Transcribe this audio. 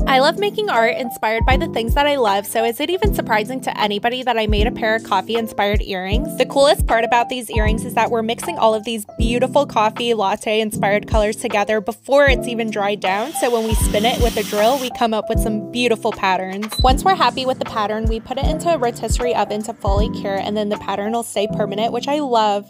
I love making art inspired by the things that I love, so is it even surprising to anybody that I made a pair of coffee-inspired earrings? The coolest part about these earrings is that we're mixing all of these beautiful coffee latte-inspired colors together before it's even dried down, so when we spin it with a drill, we come up with some beautiful patterns. Once we're happy with the pattern, we put it into a rotisserie oven to fully cure, and then the pattern will stay permanent, which I love.